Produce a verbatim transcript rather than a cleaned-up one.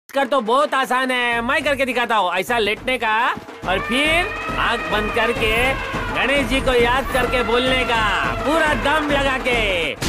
कर तो बहुत आसान है, मैं करके दिखाता हूँ। ऐसा लेटने का और फिर आंख बंद करके गणेश जी को याद करके बोलने का, पूरा दम लगा के।